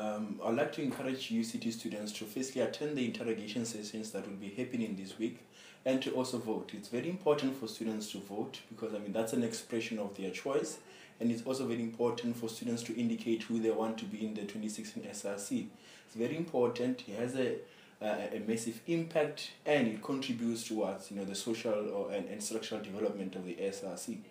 I'd like to encourage UCT students to firstly attend the interrogation sessions that will be happening this week and to also vote. It's very important for students to vote because that's an expression of their choice, and it's also very important for students to indicate who they want to be in the 2016 SRC. It's very important. It has a massive impact and it contributes towards the social and structural development of the SRC.